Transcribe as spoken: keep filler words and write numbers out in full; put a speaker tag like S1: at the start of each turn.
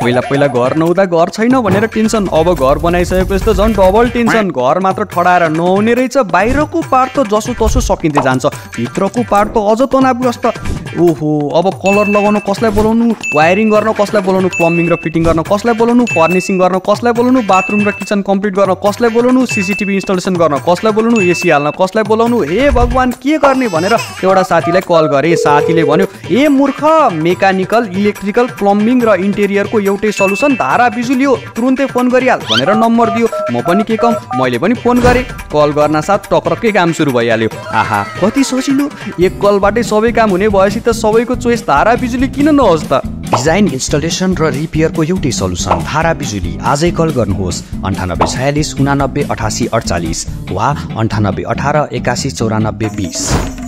S1: पहिला पहिला घर नहुँदा घर छैन भनेर टेन्सन, अब घर बनाइसकेपछि त झन् डबल टेन्सन। घर मात्र ठडाएर नहुने रहेछ, बाहिरको पार्ट त जसो तसो सकिँदै जान्छ, भित्रको पार्ट त अझ तनावग्रस्त। ओहो, अब कलर लगाउन कसलाई बोलाउनु, वायरिङ गर्न कसलाई बोलाउनु, प्लम्बिङ र फिटिङ गर्न कसलाई बोलाउनु, फर्निसिङ गर्न कसलाई बोलाउनु, बाथरुम र किचन कम्प्लिट गर्न कसलाई बोलाउनु, सिसिटिभी इन्स्टलेसन गर्न कसलाई बोलाउनु, एसी हाल्न कसलाई बोलाउनु, हे भगवान् के गर्ने भनेर एउटा साथीलाई कल गरेँ। साथीले भन्यो, ए मूर्ख, मेकानिकल, इलेक्ट्रिकल, प्लम्बिङ र इन्टेरियरको एउटै सल्युसन धारा बिजुली हो, तुरुन्तै फोन गरिहाल भनेर नम्बर दियो। म पनि के कम, मैले पनि फोन गरेँ। कल गर्न साथ टक्रक्कै काम सुरु भइहाल्यो। आहा, कति सजिलो, एक कलबाटै सबै काम हुने भएपछि त सबैको चोइस धारा बिजुली किन नहोस् त। डिजाइन, इन्स्टलेसन र रिपेयरको एउटै सल्युसन धारा बिजुली। आजै कल गर्नुहोस् अन्ठानब्बे छयालिस उनानब्बे अठासी अडचालिस वा अन्ठानब्बे अठार एकासी चौरानब्बे बिस।